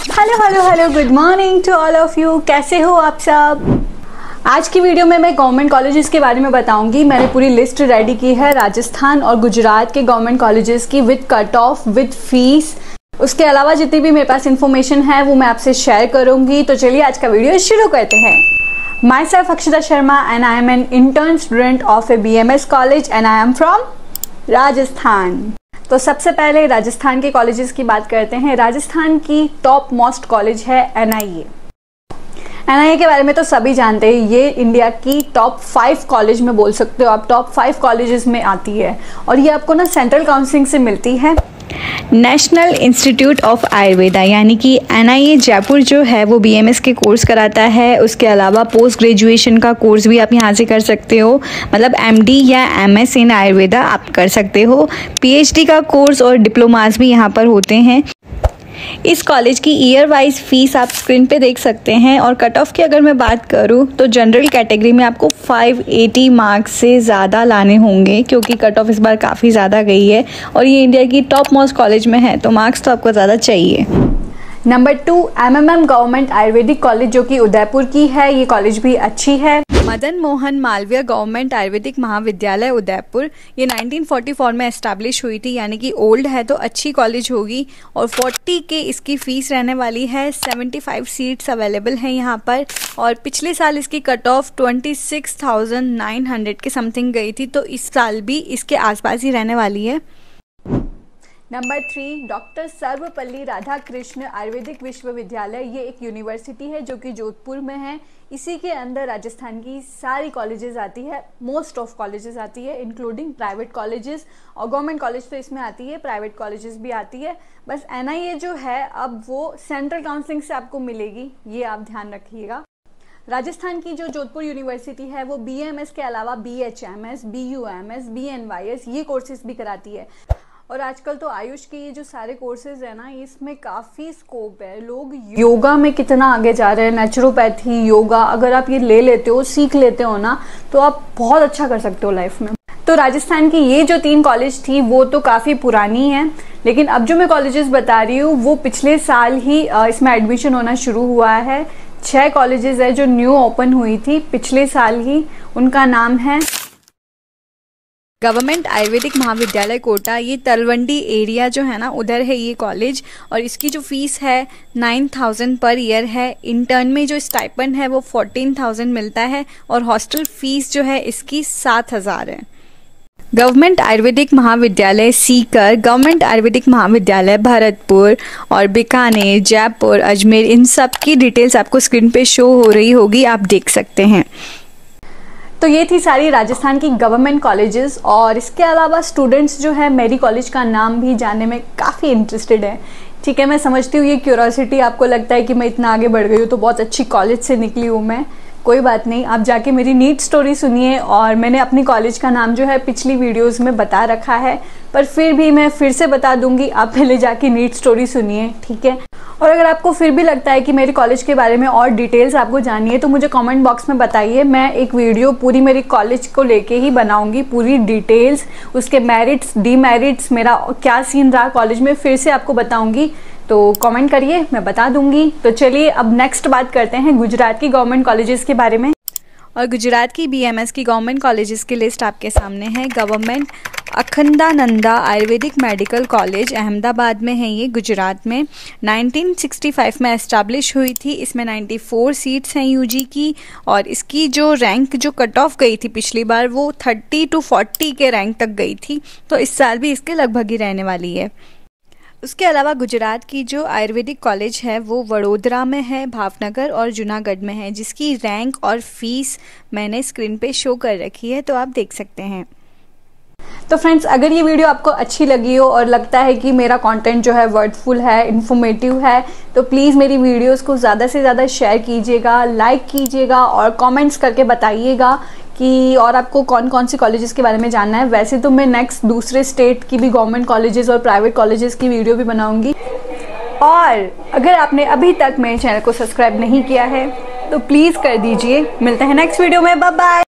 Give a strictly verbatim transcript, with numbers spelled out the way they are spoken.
Hello hello hello good morning to all of you. कैसे हो आप सब? आज की वीडियो में मैं गवर्नमेंट कॉलेजेस के बारे में बताऊंगी। मैंने पूरी लिस्ट रेडी की है राजस्थान और गुजरात के गवर्नमेंट कॉलेजेस की, with cut off, with fees. उसके अलावा जितनी भी मेरे पास इंफॉर्मेशन है वो मैं आपसे शेयर करूंगी। तो चलिए आज का वीडियो शुरू करते हैं। Myself Akshata Sharma and I am an intern student of a B M S college and I am from Rajasthan. तो सबसे पहले राजस्थान के कॉलेजेस की बात करते हैं। राजस्थान की टॉप मोस्ट कॉलेज है N I A. N I A के बारे में तो सभी जानते हैं, ये इंडिया की टॉप फाइव कॉलेज में बोल सकते हो आप, टॉप फाइव कॉलेजेस में आती है और ये आपको ना सेंट्रल काउंसलिंग से मिलती है। नेशनल इंस्टीट्यूट ऑफ आयुर्वेदा यानी कि एन आई ए जयपुर जो है वो बी एम एस के कोर्स कराता है। उसके अलावा पोस्ट ग्रेजुएशन का कोर्स भी आप यहाँ से कर सकते हो, मतलब एम डी या एम एस इन आयुर्वेदा आप कर सकते हो। पी एच डी का कोर्स और डिप्लोमास भी यहाँ पर होते हैं। इस कॉलेज की ईयर वाइज फीस आप स्क्रीन पे देख सकते हैं। और कट ऑफ की अगर मैं बात करूँ तो जनरल कैटेगरी में आपको पाँच सौ अस्सी मार्क्स से ज़्यादा लाने होंगे, क्योंकि कट ऑफ इस बार काफ़ी ज़्यादा गई है और ये इंडिया की टॉप मोस्ट कॉलेज में है, तो मार्क्स तो आपको ज़्यादा चाहिए। Number two, M M M government Ayurvedic college जो कि उदयपुर की है। ये कॉलेज भी अच्छी है। मदन मोहन मालवीय गवर्नमेंट आयुर्वेदिक महाविद्यालय उदयपुर, ये नाइनटीन फोर्टी फोर में एस्टैब्लिश हुई थी, यानी कि ओल्ड है तो अच्छी कॉलेज होगी। और चालीस के इसकी फीस रहने वाली है। पचहत्तर सीट्स अवेलेबल हैं यहाँ पर और पिछले साल इसकी कट ऑफ छब्बीस हज़ार नौ सौ के समथिंग गई थी, तो इस साल भी इसके आसपास ही रहने वाली है। Number three, doctor Sarvepalli Radhakrishnan Ayurvedic Vishwavidyalaya. ये एक यूनिवर्सिटी है जो कि जोधपुर में है। इसी के अंदर राजस्थान की सारी कॉलेजेस आती है, मोस्ट ऑफ कॉलेजेस आती है, इंक्लूडिंग प्राइवेट कॉलेजेस। और गवर्नमेंट कॉलेज तो इसमें आती है, प्राइवेट कॉलेजेस भी आती है। बस एन आई ए जो है अब वो सेंट्रल काउंसलिंग से आपको मिलेगी, ये आप ध्यान रखिएगा। राजस्थान की जो जोधपुर यूनिवर्सिटी है वो बी एम एस के अलावा B H M S, B U M S, B N Y S ये कोर्सेज भी कराती है। और आजकल तो आयुष के ये जो सारे कोर्सेज है ना, इसमें काफ़ी स्कोप है। लोग योगा में कितना आगे जा रहे हैं, नेचुरोपैथी, योगा, अगर आप ये ले लेते हो, सीख लेते हो ना, तो आप बहुत अच्छा कर सकते हो लाइफ में। तो राजस्थान की ये जो तीन कॉलेज थी वो तो काफ़ी पुरानी है, लेकिन अब जो मैं कॉलेजेस बता रही हूँ वो पिछले साल ही इसमें एडमिशन होना शुरू हुआ है। छह कॉलेजेस है जो न्यू ओपन हुई थी पिछले साल ही। उनका नाम है गवर्नमेंट आयुर्वेदिक महाविद्यालय कोटा। ये तलवंडी एरिया जो है ना, उधर है ये कॉलेज। और इसकी जो फीस है नाइन थाउजेंड पर ईयर है। इंटर्न में जो स्टाइपेंड है वो फोर्टीन थाउजेंड मिलता है और हॉस्टल फीस जो है इसकी सात हज़ार है। गवर्नमेंट आयुर्वेदिक महाविद्यालय सीकर, गवर्नमेंट आयुर्वेदिक महाविद्यालय भरतपुर और बीकानेर, जयपुर, अजमेर, इन सब की डिटेल्स आपको स्क्रीन पे शो हो रही होगी, आप देख सकते हैं। तो ये थी सारी राजस्थान की गवर्नमेंट कॉलेजेस। और इसके अलावा स्टूडेंट्स जो है मेरी कॉलेज का नाम भी जानने में काफ़ी इंटरेस्टेड है। ठीक है, मैं समझती हूँ ये क्यूरोसिटी आपको लगता है कि मैं इतना आगे बढ़ गई हूँ तो बहुत अच्छी कॉलेज से निकली हूँ मैं। कोई बात नहीं, आप जाके मेरी नीट स्टोरी सुनिए। और मैंने अपनी कॉलेज का नाम जो है पिछली वीडियोस में बता रखा है, पर फिर भी मैं फिर से बता दूंगी, आप पहले जाके नीट स्टोरी सुनिए, ठीक है। और अगर आपको फिर भी लगता है कि मेरी कॉलेज के बारे में और डिटेल्स आपको जाननी है तो मुझे कमेंट बॉक्स में बताइए। मैं एक वीडियो पूरी मेरी कॉलेज को लेके ही बनाऊंगी, पूरी डिटेल्स, उसके मेरिट्स, डीमेरिट्स, मेरा क्या सीन रहा कॉलेज में, फिर से आपको बताऊंगी। तो कमेंट करिए, मैं बता दूंगी। तो चलिए अब नेक्स्ट बात करते हैं गुजरात की गवर्नमेंट कॉलेजेस के बारे में। और गुजरात की बी एम एस की गवर्नमेंट कॉलेजेस की लिस्ट आपके सामने है। Government Akhandananda Ayurvedic medical college Ahmedabad में है, ये गुजरात में। नाइनटीन सिक्सटी फाइव में एस्टैब्लिश हुई थी। इसमें चौरानवे सीट्स हैं यू जी की। और इसकी जो रैंक जो कट ऑफ गई थी पिछली बार वो तीस टू चालीस के रैंक तक गई थी, तो इस साल भी इसके लगभग ही रहने वाली है। उसके अलावा गुजरात की जो आयुर्वेदिक कॉलेज है वो वडोदरा में है, भावनगर और जूनागढ़ में है, जिसकी रैंक और फीस मैंने स्क्रीन पे शो कर रखी है, तो आप देख सकते हैं। तो फ्रेंड्स, अगर ये वीडियो आपको अच्छी लगी हो और लगता है कि मेरा कंटेंट जो है वर्डफुल है, इन्फॉर्मेटिव है, तो प्लीज़ मेरी वीडियोस को ज़्यादा से ज़्यादा शेयर कीजिएगा, लाइक कीजिएगा और कमेंट्स करके बताइएगा कि और आपको कौन कौन सी कॉलेजेस के बारे में जानना है। वैसे तो मैं नेक्स्ट दूसरे स्टेट की भी गवर्नमेंट कॉलेजेस और प्राइवेट कॉलेजेस की वीडियो भी बनाऊंगी। और अगर आपने अभी तक मेरे चैनल को सब्सक्राइब नहीं किया है तो प्लीज़ कर दीजिए। मिलते हैं नेक्स्ट वीडियो में, बाय बाय।